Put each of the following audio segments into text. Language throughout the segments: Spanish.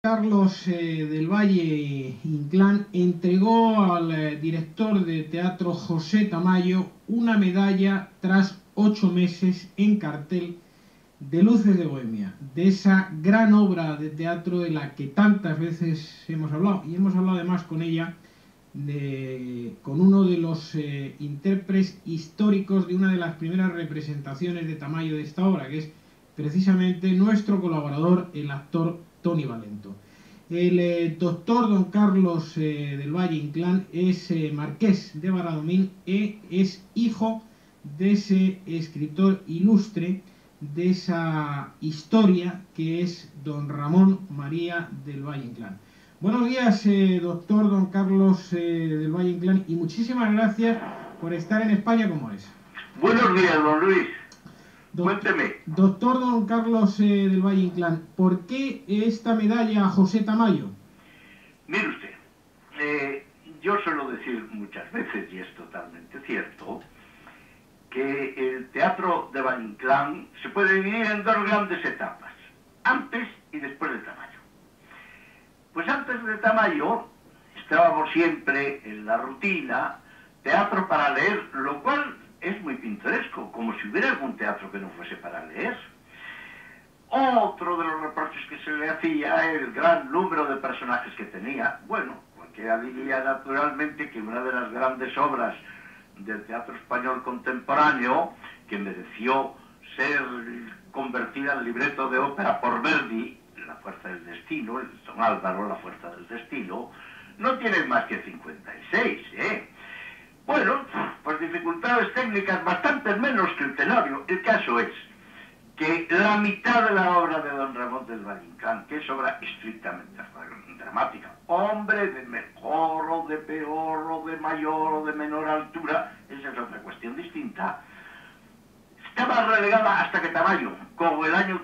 Carlos del Valle Inclán entregó al director de teatro José Tamayo una medalla tras 8 meses en cartel de Luces de Bohemia, de esa gran obra de teatro de la que tantas veces hemos hablado, y hemos hablado además con ella, con uno de los intérpretes históricos de una de las primeras representaciones de Tamayo de esta obra, que es precisamente nuestro colaborador, el actor Tony Valento. El doctor don Carlos del Valle Inclán es marqués de Bradomín y es hijo de ese escritor ilustre, de esa historia que es don Ramón María del Valle Inclán. Buenos días, doctor don Carlos del Valle Inclán, y muchísimas gracias por estar en España como es. Buenos días, don Luis. Cuénteme. Doctor don Carlos del Valle Inclán, ¿por qué esta medalla a José Tamayo? Mire usted, yo suelo decir muchas veces, y es totalmente cierto, que el teatro de Valle Inclán se puede dividir en dos grandes etapas, antes y después de Tamayo. Pues antes de Tamayo estábamos siempre en la rutina, teatro para leer, lo cual es muy pintoresco, como si hubiera algún teatro que no fuese para leer. Otro de los reproches que se le hacía el gran número de personajes que tenía. Bueno, cualquiera diría naturalmente que una de las grandes obras del teatro español contemporáneo, que mereció ser convertida en libreto de ópera por Verdi, La fuerza del destino, el Don Álvaro, La fuerza del destino, no tiene más que 56, Bueno, pues dificultades técnicas bastante menos que el Tenorio. El caso es que la mitad de la obra de don Ramón del Valle Inclán, que es obra estrictamente dramática, hombre, de mejor o de peor o de mayor o de menor altura, esa es otra cuestión distinta, estaba relegada hasta que Tamayo, como el año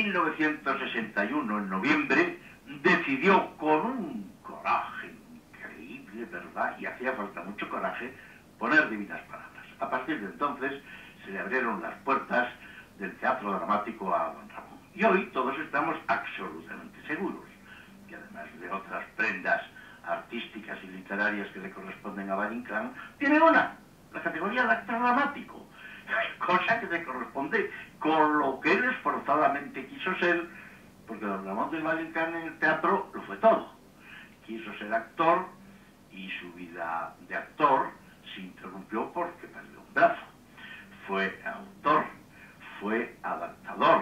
1961, en noviembre, decidió con un coraje increíble, ¿verdad? Y hacía falta mucho coraje, poner Divinas Palabras. A partir de entonces se le abrieron las puertas del teatro dramático a don Ramón. Y hoy todos estamos absolutamente seguros que, además de otras prendas artísticas y literarias que le corresponden a Valle Inclán, tiene una, la categoría de actor dramático, cosa que le corresponde con lo que él esforzadamente quiso ser, porque don Ramón del Valle Inclán en el teatro lo fue todo. Quiso ser actor y su vida de actor se interrumpió porque perdió un brazo. Fue autor, fue adaptador,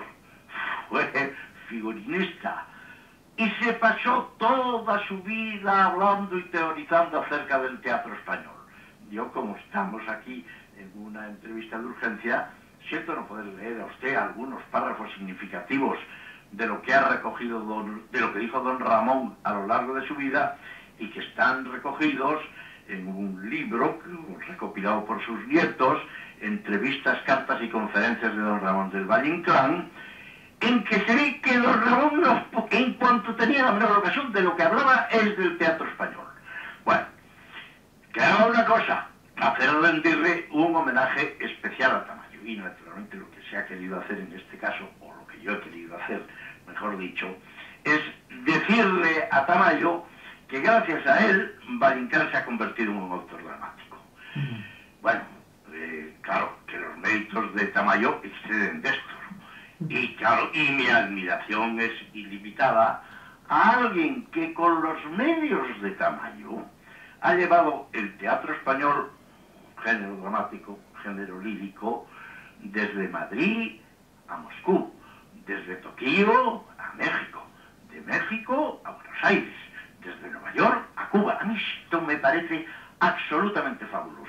fue figurinista y se pasó toda su vida hablando y teorizando acerca del teatro español. Yo, como estamos aquí en una entrevista de urgencia, siento no poder leer a usted algunos párrafos significativos de lo que ha recogido de lo que dijo don Ramón a lo largo de su vida y que están recogidos en un libro recopilado por sus nietos, entrevistas, cartas y conferencias de don Ramón del Valle Inclán, en que se ve que don Ramón, en cuanto tenía la menor ocasión, de lo que hablaba es del teatro español. Bueno, queda una cosa, hacer rendirle un homenaje especial a Tamayo, y naturalmente lo que se ha querido hacer en este caso, o lo que yo he querido hacer, mejor dicho, es decirle a Tamayo que gracias a él Valle Inclán se ha convertido en un autor dramático. Bueno, claro, que los méritos de Tamayo exceden de esto. Y claro, y mi admiración es ilimitada a alguien que con los medios de Tamayo ha llevado el teatro español, género dramático, género lírico, desde Madrid a Moscú, desde Tokio a México, de México a Buenos Aires, desde Nueva York a Cuba. A mí esto me parece absolutamente fabuloso.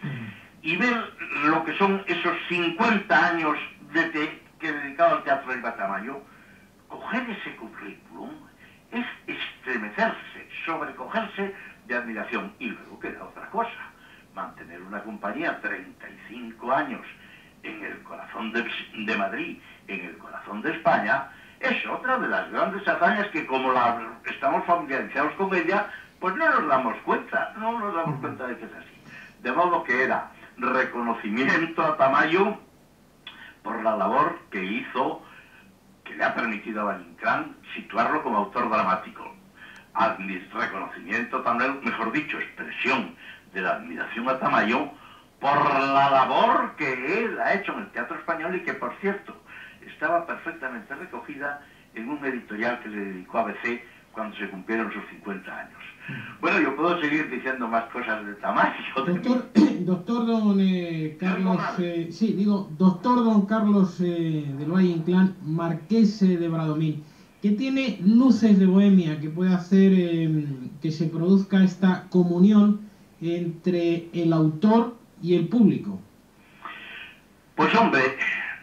Y ver lo que son esos 50 años que dedicado al teatro de Tamayo, coger ese currículum es estremecerse, sobrecogerse de admiración. Y luego queda otra cosa, mantener una compañía 35 años en el corazón de Madrid, en el corazón de España, es otra de las grandes hazañas que, como estamos familiarizados con ella, pues no nos damos cuenta de que es así. De modo que era reconocimiento a Tamayo por la labor que hizo, que que le ha permitido a Valle Inclán situarlo como autor dramático. Reconocimiento también, mejor dicho, expresión de la admiración a Tamayo por la labor que él ha hecho en el teatro español y que, por cierto, estaba perfectamente recogida en un editorial que le dedicó a ABC cuando se cumplieron sus 50 años. Bueno, yo puedo seguir diciendo más cosas de Tamayo. Doctor don Carlos, doctor don Carlos del Valle Inclán, marqués de Bradomín, que tiene luces de bohemia que puede hacer que se produzca esta comunión entre el autor y el público. Pues hombre,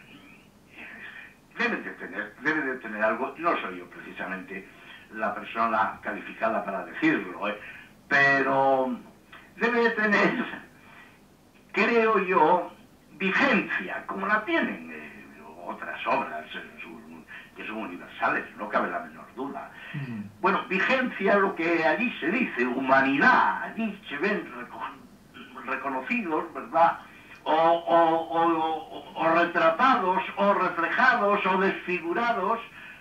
debe de tener algo. No soy yo precisamente la persona calificada para decirlo, pero debe de tener, creo yo, vigencia, como la tienen otras obras que son universales, no cabe la menor duda. Bueno, vigencia, lo que allí se dice, humanidad, allí se ven reconocidos, ¿verdad?, o retratados, o reflejados, o desfigurados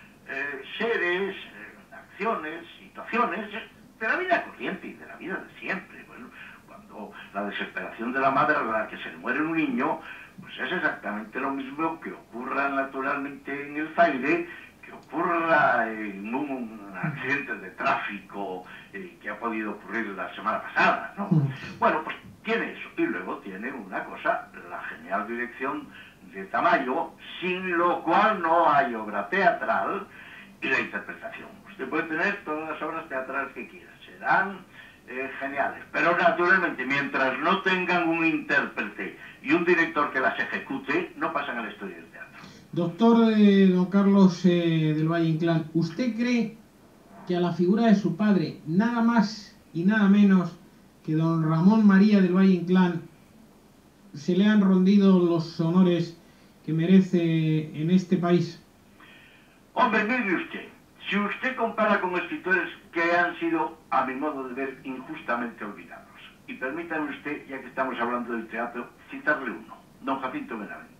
seres, acciones, situaciones de la vida corriente y de la vida de siempre. Bueno, cuando la desesperación de la madre a la que se le muere un niño, pues es exactamente lo mismo que ocurra naturalmente en el Zaire, que ocurra en un accidente de tráfico que ha podido ocurrir la semana pasada, ¿no? Bueno, pues tiene eso. Y luego tiene una cosa, la genial dirección de Tamayo, sin lo cual no hay obra teatral, y la interpretación. Usted puede tener todas las obras teatrales que quiera, serán geniales, pero naturalmente mientras no tengan un intérprete y un director que las ejecute, no pasan a la historia del teatro. Doctor don Carlos del Valle Inclán, ¿usted cree que a la figura de su padre, nada más y nada menos que don Ramón María del Valle Inclán, se le han rendido los honores que merece en este país? Hombre, mire usted, si usted compara con escritores que han sido, a mi modo de ver, injustamente olvidados, y permítame usted, ya que estamos hablando del teatro, citarle uno, don Jacinto Benavente.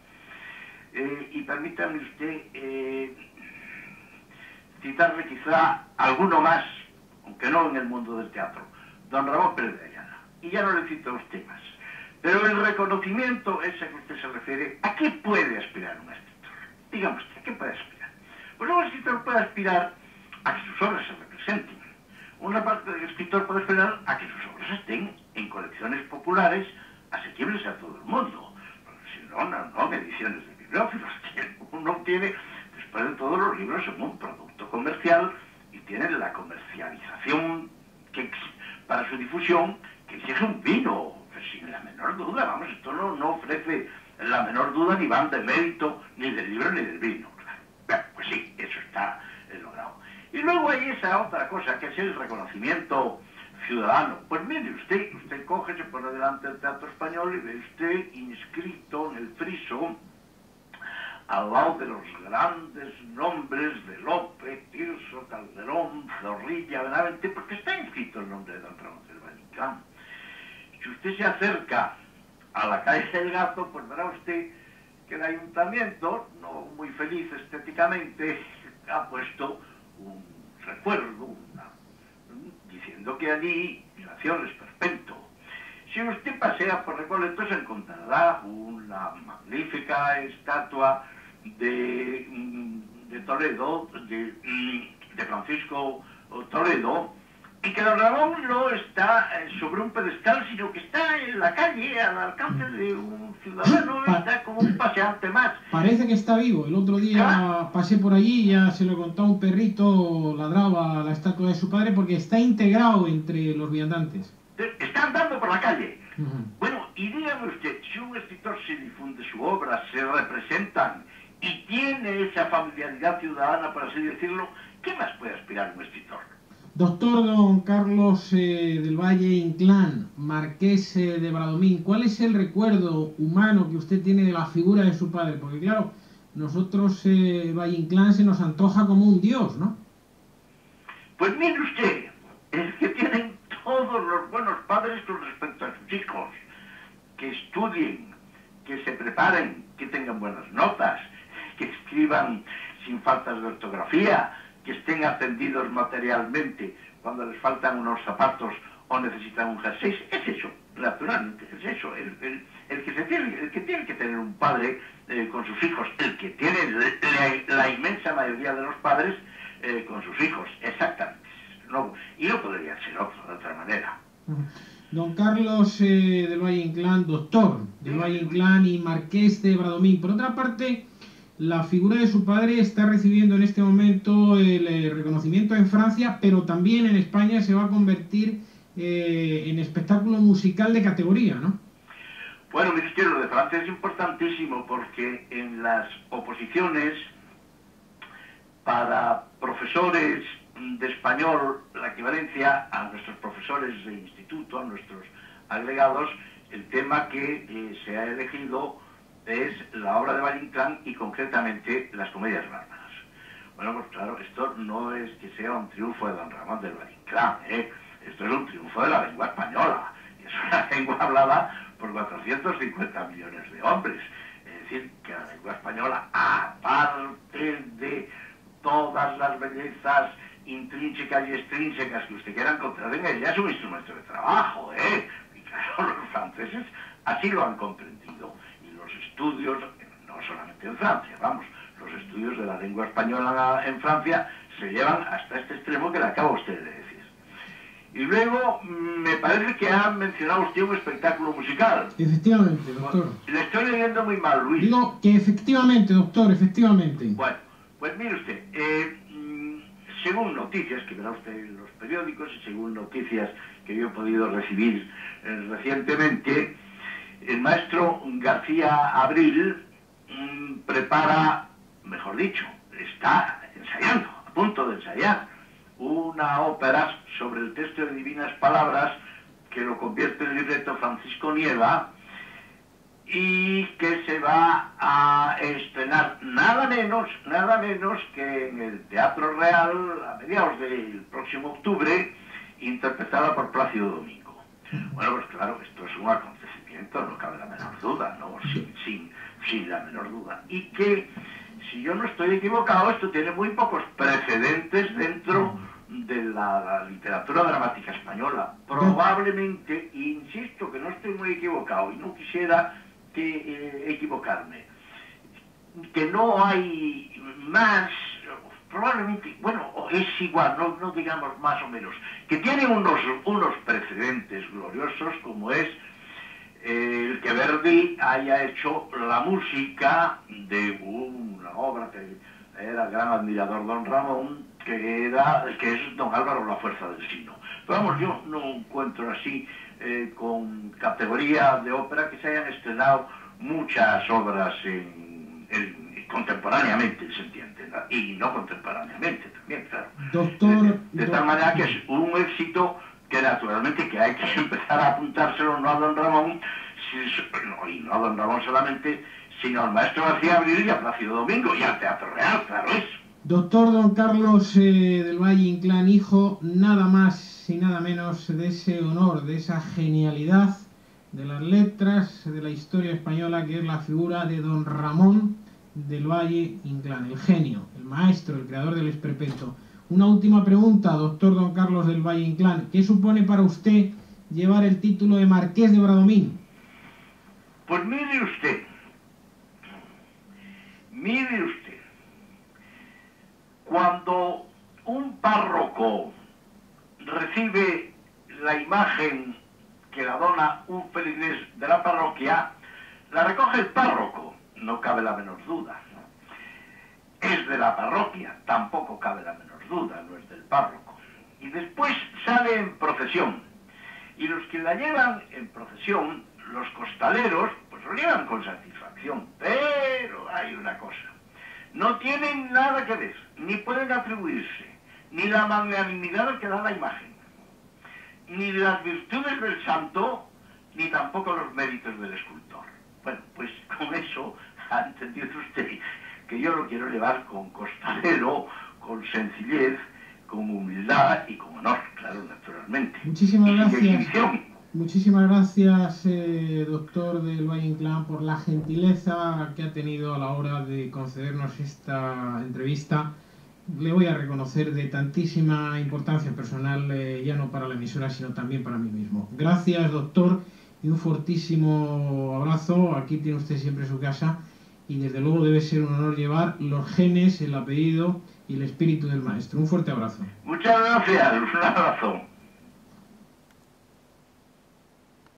Y permítame usted citarle quizá alguno más, aunque no en el mundo del teatro, don Ramón Pérez de Ayala. Y ya no le cito los temas. Pero el reconocimiento ese que usted se refiere, ¿a qué puede aspirar un escritor? Dígame usted, ¿a qué puede aspirar? Pues un escritor puede aspirar a que sus obras se representen. Una parte del escritor puede aspirar a que sus obras estén en colecciones populares asequibles a todo el mundo. Porque si no, no en ediciones de bibliófilos. Uno tiene, después de todo, los libros son un producto comercial y tienen la comercialización que para su difusión que exige un vino, pues sin la menor duda. Vamos, esto no ofrece la menor duda ni van de mérito ni del libro ni del vino. Bueno, pues sí, eso está logrado. Y luego hay esa otra cosa, que es el reconocimiento ciudadano. Pues mire, usted coge, se pone delante del teatro español y ve usted inscrito en el friso, al lado de los grandes nombres de López, Tirso, Calderón, Zorrilla, Benavente, porque está inscrito el nombre de don Ramón del Valle Inclán. Si usted se acerca a la calle del Gato, pues verá usted que el ayuntamiento, no muy feliz estéticamente, ha puesto un recuerdo, diciendo que allí nació el esperpento. Si usted pasea por Recoletos encontrará una magnífica estatua de Toledo, de Francisco Toledo, y que don Ramón no está sobre un pedestal, sino que está en la calle, al alcance de un ciudadano, está como un paseante más. Parece que está vivo. El otro día pasé por allí y ya se lo contó un perrito, ladraba la estatua de su padre porque está integrado entre los viandantes. Está andando por la calle. Bueno, y dígame usted, si un escritor se difunde su obra, se representan y tiene esa familiaridad ciudadana, por así decirlo, ¿qué más puede aspirar un escritor? Doctor don Carlos del Valle Inclán, marqués de Bradomín, ¿cuál es el recuerdo humano que usted tiene de la figura de su padre? Porque claro, nosotros Valle Inclán se nos antoja como un dios, ¿no? Pues mire usted, es que tienen todos los buenos padres con respecto a sus hijos, que estudien, que se preparen, que tengan buenas notas, que escriban sin faltas de ortografía, que estén ascendidos materialmente cuando les faltan unos zapatos o necesitan un jersey. Es eso, naturalmente, es eso. El que tiene que tener un padre con sus hijos, el que tiene la inmensa mayoría de los padres con sus hijos, exactamente. No, y no podría ser de otra manera. Don Carlos del Valle Inclán, doctor del Valle Inclán y marqués de Bradomín. Por otra parte, la figura de su padre está recibiendo en este momento el reconocimiento en Francia, pero también en España se va a convertir en espectáculo musical de categoría, ¿no? Bueno, mire usted, lo de Francia es importantísimo porque en las oposiciones para profesores de español, la equivalencia a nuestros profesores de instituto, a nuestros agregados, el tema que se ha elegido es la obra de Valle Inclán y concretamente las comedias bárbaras. Bueno, pues claro, esto no es que sea un triunfo de don Ramón del Valle Inclán, esto es un triunfo de la lengua española, y es una lengua hablada por 450 millones de hombres. Es decir, que la lengua española, aparte de todas las bellezas intrínsecas y extrínsecas que usted quiera encontrar en ella, es un instrumento de trabajo, y claro, los franceses así lo han comprendido, y los estudios, no solamente en Francia, vamos, los estudios de la lengua española en Francia se llevan hasta este extremo que le acaba usted de decir. Y luego, me parece que ha mencionado usted un espectáculo musical. Efectivamente, doctor. Le estoy leyendo muy mal, Luis. Digo que efectivamente, doctor, efectivamente. Bueno, pues mire usted, según noticias que verá usted en los periódicos y según noticias que yo he podido recibir recientemente, el maestro García Abril prepara, mejor dicho, está ensayando, a punto de ensayar, una ópera sobre el texto de Divinas Palabras que lo convierte en libreto Francisco Nieva y que se va a estrenar nada menos que en el Teatro Real a mediados del próximo octubre, interpretada por Plácido Domingo. Bueno, pues claro, esto es un acontecimiento, no cabe la menor duda, ¿no? Sin la menor duda. Y que, si yo no estoy equivocado, esto tiene muy pocos precedentes dentro de la literatura dramática española. Probablemente, insisto que no estoy muy equivocado y no quisiera equivocarme, que no hay más, probablemente, bueno, es igual, no digamos más o menos, que tienen unos precedentes gloriosos, como es el que Verdi haya hecho la música de una obra que era gran admirador don Ramón, que es don Álvaro La Fuerza del Sino. Pero vamos, yo no encuentro así con categoría de ópera que se hayan estrenado muchas obras contemporáneamente, se entiende, ¿no? Y no contemporáneamente también, claro. Doctor, de tal manera que es un éxito que naturalmente que hay que empezar a apuntárselo no a don Ramón, y no a don Ramón solamente, sino al maestro García Abril y a Plácido Domingo y al Teatro Real, claro es. Doctor don Carlos del Valle Inclán, hijo, nada más y nada menos de ese honor, de esa genialidad de las letras de la historia española, que es la figura de don Ramón del Valle Inclán, el genio, el maestro, el creador del esperpento. Una última pregunta, doctor don Carlos del Valle Inclán. ¿Qué supone para usted llevar el título de marqués de Bradomín? Pues mire usted, cuando un párroco recibe la imagen que la dona un feligrés de la parroquia, la recoge el párroco, no cabe la menor duda, ¿no? Es de la parroquia, tampoco cabe la menor duda, no es del párroco. Y después sale en procesión, y los que la llevan en procesión, los costaleros, pues lo llevan con satisfacción, pero hay una cosa, no tienen nada que ver, ni pueden atribuirse, ni la magnanimidad que da la imagen, ni las virtudes del santo, ni tampoco los méritos del escultor. Bueno, pues con eso ha entendido usted que yo lo quiero llevar con costalero, con sencillez, con humildad y con honor, claro, naturalmente. Muchísimas y gracias. exhibición. Muchísimas gracias, doctor del Valle Inclán, por la gentileza que ha tenido a la hora de concedernos esta entrevista. Le voy a reconocer de tantísima importancia personal, ya no para la emisora, sino también para mí mismo. Gracias, doctor, y un fortísimo abrazo. Aquí tiene usted siempre su casa y desde luego debe ser un honor llevar los genes, el apellido y el espíritu del maestro. Un fuerte abrazo. Muchas gracias, un abrazo.